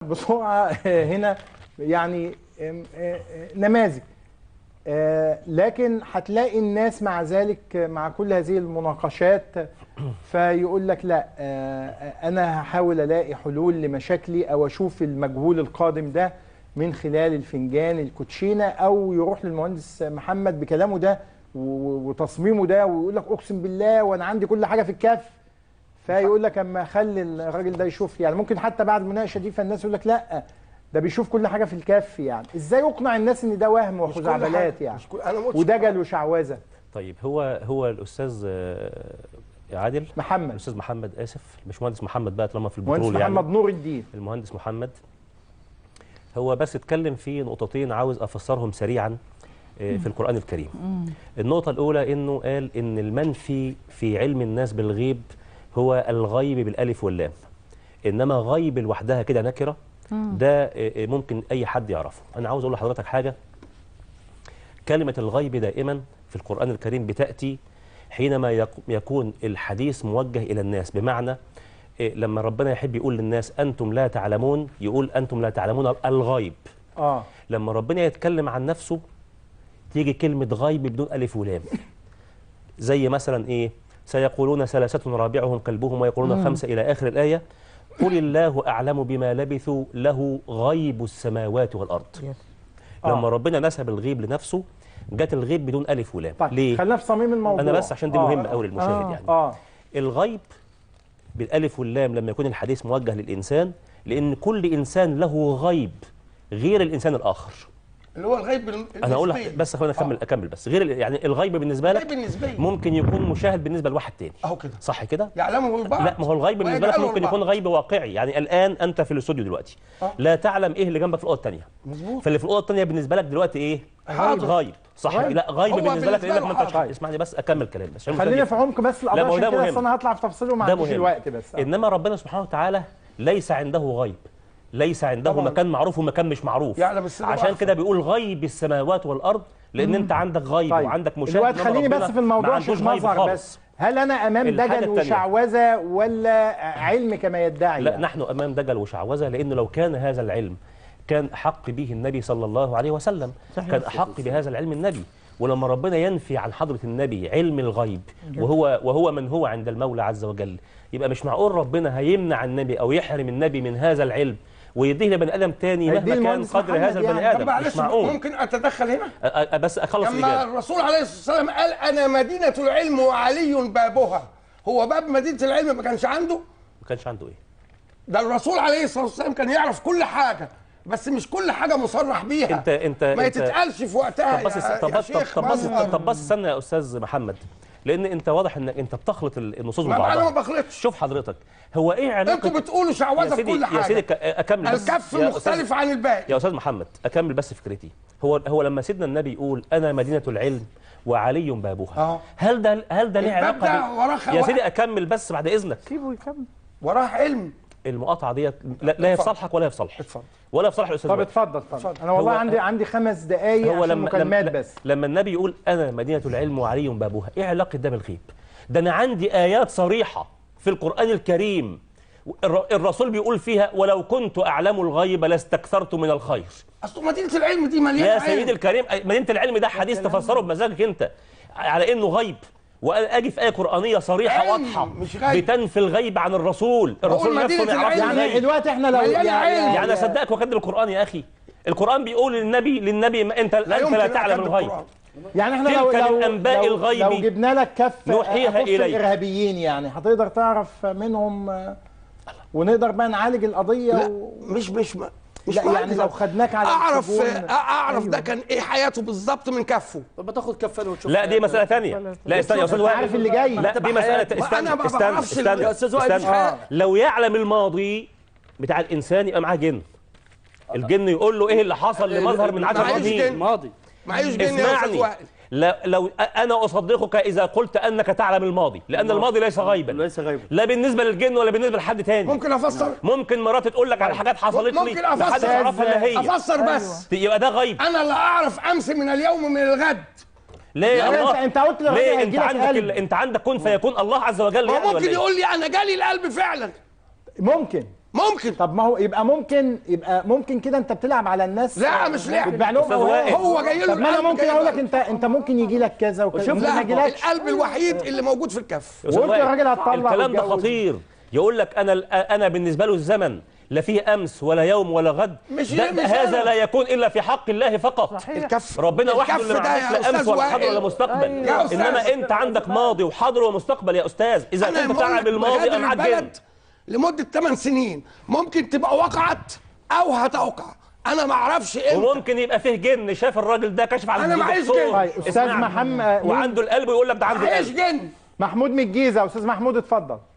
بسرعه هنا يعني نماذج، لكن هتلاقي الناس مع ذلك مع كل هذه المناقشات فيقول لك لا، انا هحاول الاقي حلول لمشاكلي او اشوف المجهول القادم ده من خلال الفنجان الكوتشينه، او يروح للمهندس محمد بكلامه ده وتصميمه ده ويقول لك اقسم بالله وانا عندي كل حاجه في الكف، فيقول لك اما اخلي الراجل ده يشوف. يعني ممكن حتى بعد المناقشه دي فالناس يقول لك لا ده بيشوف كل حاجه في الكف. يعني ازاي اقنع الناس ان ده وهم وخزعبلات يعني ودجل وشعوذه؟ طيب هو الاستاذ عادل محمد، الاستاذ محمد، اسف الباشمهندس محمد بقى طالما في البترول، المهندس محمد نور الدين، المهندس محمد هو بس اتكلم في نقطتين عاوز افسرهم سريعا في القرآن الكريم. النقطة الأولى إنه قال إن المنفي في علم الناس بالغيب هو الغيب بالألف واللام، إنما غيب لوحدها كده نكرة ده ممكن أي حد يعرفه. أنا عاوز أقول لحضرتك حاجة، كلمة الغيب دائما في القرآن الكريم بتأتي حينما يكون الحديث موجه إلى الناس، بمعنى لما ربنا يحب يقول للناس أنتم لا تعلمون يقول أنتم لا تعلمون الغيب. لما ربنا يتكلم عن نفسه تيجي كلمة غيب بدون ألف ولام، زي مثلا إيه؟ سيقولون ثلاثة رابعهم كلبهم ويقولون خمسة إلى آخر الآية. قل الله أعلم بما لبثوا له غيب السماوات والأرض. لما ربنا نسب الغيب لنفسه جت الغيب بدون ألف ولام. طيب ليه؟ خلينا في صميم الموضوع. أنا بس عشان دي مهمة أوي للمشاهد يعني. الغيب بالألف واللام لما يكون الحديث موجه للإنسان، لأن كل إنسان له غيب غير الإنسان الآخر، اللي هو الغيب انا هقول لك بس خلينا اكمل بس. غير يعني الغيب بالنسبه لك ممكن يكون مشاهد بالنسبه لواحد تاني اهو كده، صح كده؟ يعلمه البعض. لا، ما هو الغيب بالنسبه لك ممكن يكون غيب واقعي. يعني الان انت في الاستوديو دلوقتي لا تعلم ايه اللي جنبك في الاوضه الثانيه، مظبوط. فاللي في الاوضه الثانيه بالنسبه لك دلوقتي ايه؟ غيب، صح؟ لا غيب بالنسبه لك لانك ما انتش. اسمعني بس اكمل كلام بس خلينا في عمق بس القضيه عشان كده اصل انا هطلع في تفصيله وما عنديش الوقت بس. انما ربنا سبحانه وتعالى ليس عنده غيب، ليس عنده مكان معروف ومكان مش معروف، عشان كده بيقول غيب السماوات والارض، لان انت عندك غيب وعندك مشاهد. دلوقتي خليني بس في الموضوع شوف مظهر بس، هل انا امام دجل وشعوذه ولا علم كما يدعي؟ لا، نحن امام دجل وشعوذه، لانه لو كان هذا العلم كان احق به النبي صلى الله عليه وسلم، كان احق بهذا العلم النبي. ولما ربنا ينفي عن حضرة النبي علم الغيب وهو من هو عند المولى عز وجل، يبقى مش معقول ربنا هيمنع النبي او يحرم النبي من هذا العلم ويديه لبني ادم تاني مهما كان قدر هذا البني ادم. مش معقول. ممكن اتدخل هنا بس اخلص لما الرسول عليه الصلاه والسلام قال انا مدينه العلم وعلي بابها، هو باب مدينه العلم ما كانش عنده؟ ما كانش عنده ايه؟ ده الرسول عليه الصلاه والسلام كان يعرف كل حاجه، بس مش كل حاجه مصرح بيها. انت ما تتقالش في وقتها. طب بس استنى يا استاذ محمد، لان انت واضح انك انت بتخلط النصوص ببعضها. انا ما بخلطش. شوف حضرتك، هو ايه علاقه؟ انتوا بتقولوا شعوذه في كل حاجه. يا سيدي اكمل بس. الكف مختلف عن الباقي. يا استاذ محمد اكمل بس فكرتي. هو لما سيدنا النبي يقول انا مدينه العلم وعلي بابها، هل ده ليه علاقه يا سيدي اكمل بس بعد اذنك. سيبه يكمل. وراه علم. المقاطعه ديت لا في صالحك ولا في صالحي. ولا في صالح الاستاذ. طب اتفضل. انا والله عندي 5 دقائق عشان مكالمات بس. لما النبي يقول انا مدينه العلم وعلي بابها، ايه علاقه ده بالغيب؟ ده انا عندي ايات صريحه في القران الكريم الرسول بيقول فيها ولو كنت اعلم الغيب لاستكثرت من الخير. اصل مدينه العلم دي مليانه يا سيدي الكريم، مدينه العلم ده حديث تفسره بمزاجك انت على انه غيب، وانا اجي في ايه قرانيه صريحه واضحه بتنفي الغيب عن الرسول نفسه ما يعرفش. يعني دلوقتي احنا لو يعني اصدقك واكذب القران يا اخي. القران بيقول للنبي انت لا تعلم الغيب. يعني احنا لو جبنا لك كف نوحيها اليك الارهابيين، يعني هتقدر تعرف منهم ونقدر بقى نعالج القضيه مش لا يعني لو خدناك على اعرف ده كان ايه حياته بالظبط من كفه. طب ما تاخد كفاله وتشوف. لا دي مساله ثانيه. لا استنى يا استاذ وائل، عارف اللي جاي. لا دي مساله استنى. لو يعلم الماضي بتاع الانسان يبقى معاه جن. الجن يقول له ايه اللي حصل لمظهر من عدد الماضي. معيش جن يا استاذ وائل. لو انا اصدقك اذا قلت انك تعلم الماضي، لان الماضي ليس غيبا، لا بالنسبه للجن ولا بالنسبه لحد تاني. ممكن افسر. ممكن مراتي تقول لك على حاجات حصلت لي ممكن افسر بس يبقى ده غيب. انا اللي اعرف امس من اليوم من الغد. ليه يا الله؟ انت قلت ليه انت عندك كن فيكون الله عز وجل. هو ممكن يقول لي انا جالي القلب فعلا. ممكن ممكن. طب ما هو يبقى ممكن كده انت بتلعب على الناس. لا مش لعب. بتبيع لهم هو جاي له. طب ما انا ممكن اقول لك انت ممكن يجي لك كذا وكذا، ممكن ما يجيلكش. القلب الوحيد اللي موجود في الكف. وانت يا راجل هتطلع الكلام ده وتتجوز. خطير. يقول لك انا بالنسبه له الزمن لا فيه امس ولا يوم ولا غد، مش هذا لا يكون الا في حق الله فقط. صحيح. الكف ربنا وحده اللي ما ده عندوش يا لا امس أستاذ ولا حاضر وائل. ولا مستقبل. يا أستاذ. انما انت عندك ماضي وحاضر ومستقبل يا استاذ. اذا أنا كنت بتلعب بقول الماضي مغادر انا معاك البلد جن. لمده 8 سنين ممكن تبقى وقعت او هتوقع، انا ما اعرفش امتى. وممكن يبقى فيه جن شاف الراجل ده كشف على أنا معيش الدكتور. جن. طيب استاذ اسمعني. محمد وعنده القلب ويقول لك ده عنده معيش القلب. جن. محمود من الجيزه. استاذ محمود اتفضل.